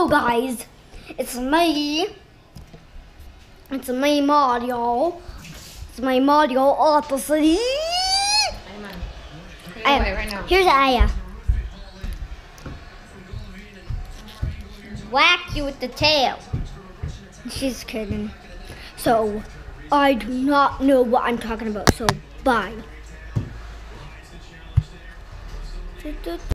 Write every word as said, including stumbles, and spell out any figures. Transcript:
guys, it's me. It's me, Mario. It's my Mario Odyssey. Ayman, take it away right now. Here's Ayah. Wack-U-Withatail. She's kidding. So, I do not know what I'm talking about. So, bye.